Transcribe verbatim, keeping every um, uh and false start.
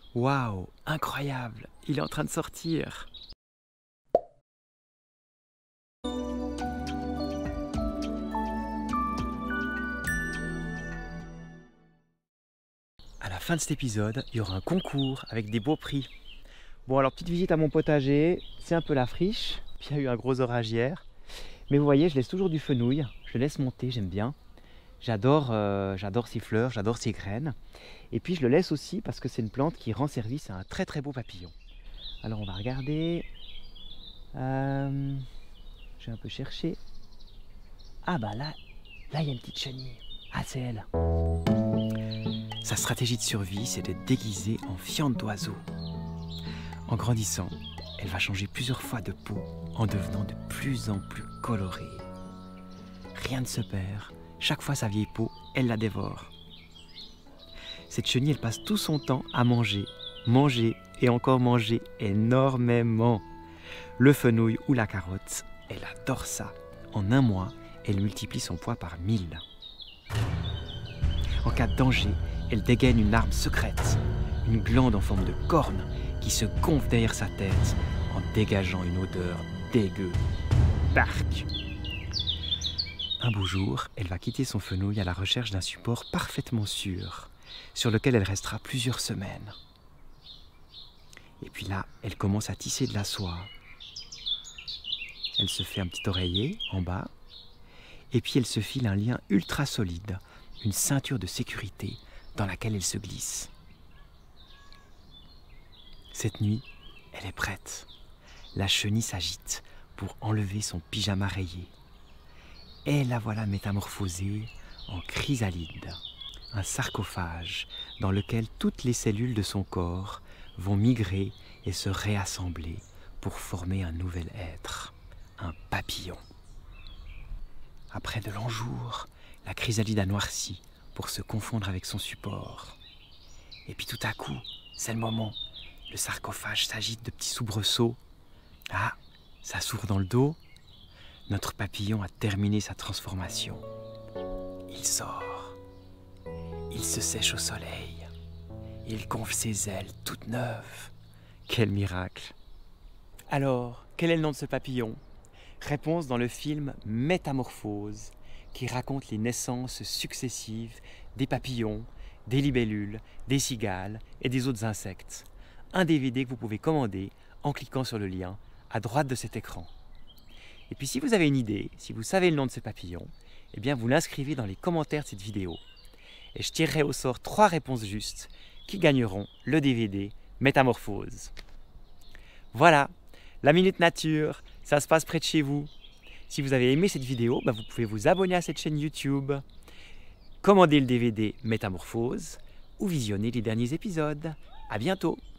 Waouh, incroyable, il est en train de sortir. À la fin de cet épisode, il y aura un concours avec des beaux prix. Bon, alors petite visite à mon potager, c'est un peu la friche, puis il y a eu un gros orage hier. Mais vous voyez, je laisse toujours du fenouil, je le laisse monter, j'aime bien. J'adore euh, j'adore ces fleurs, j'adore ces graines. Et puis je le laisse aussi parce que c'est une plante qui rend service à un très très beau papillon. Alors on va regarder. Euh, je vais un peu chercher. Ah bah là, là il y a une petite chenille. Ah c'est elle. Sa stratégie de survie, c'est de déguiser en fiente d'oiseau. En grandissant, elle va changer plusieurs fois de peau en devenant de plus en plus colorée. Rien ne se perd, chaque fois sa vieille peau, elle la dévore. Cette chenille, elle passe tout son temps à manger, manger et encore manger énormément. Le fenouil ou la carotte, elle adore ça. En un mois, elle multiplie son poids par mille. En cas de danger, elle dégaine une arme secrète, une glande en forme de corne qui se gonfle derrière sa tête en dégageant une odeur dégueu. Bark! Un beau jour, elle va quitter son fenouil à la recherche d'un support parfaitement sûr, sur lequel elle restera plusieurs semaines. Et puis là, elle commence à tisser de la soie. Elle se fait un petit oreiller en bas, et puis elle se file un lien ultra solide, une ceinture de sécurité dans laquelle elle se glisse. Cette nuit, elle est prête. La chenille s'agite pour enlever son pyjama rayé. Et la voilà métamorphosée en chrysalide, un sarcophage dans lequel toutes les cellules de son corps vont migrer et se réassembler pour former un nouvel être, un papillon. Après de longs jours, la chrysalide a noirci pour se confondre avec son support. Et puis tout à coup, c'est le moment. Le sarcophage s'agite de petits soubresauts. Ah, ça s'ouvre dans le dos. Notre papillon a terminé sa transformation. Il sort. Il se sèche au soleil. Il gonfle ses ailes toutes neuves. Quel miracle! Alors, quel est le nom de ce papillon? Réponse dans le film Métamorphose, qui raconte les naissances successives des papillons, des libellules, des cigales et des autres insectes. Un D V D que vous pouvez commander en cliquant sur le lien à droite de cet écran. Et puis si vous avez une idée, si vous savez le nom de ce papillon, eh bien vous l'inscrivez dans les commentaires de cette vidéo. Et je tirerai au sort trois réponses justes qui gagneront le D V D Métamorphose. Voilà, la Minute Nature, ça se passe près de chez vous. Si vous avez aimé cette vidéo, bah vous pouvez vous abonner à cette chaîne YouTube, commander le D V D Métamorphose ou visionner les derniers épisodes. À bientôt!